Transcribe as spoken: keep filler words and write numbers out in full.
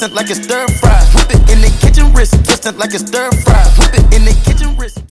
twisting like it's stir fry. Whip it in the kitchen, wrist twisting like it's stir fry. Whip it in the kitchen, wrist.